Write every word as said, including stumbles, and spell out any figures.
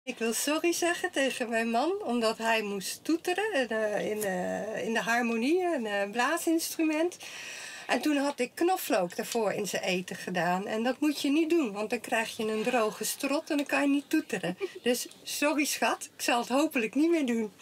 Ik wil sorry zeggen tegen mijn man, omdat hij moest toeteren in de, in de, in de harmonie, een uh, blaasinstrument. En toen had ik knoflook daarvoor in zijn eten gedaan. En dat moet je niet doen, want dan krijg je een droge strot en dan kan je niet toeteren. Dus sorry schat, ik zal het hopelijk niet meer doen.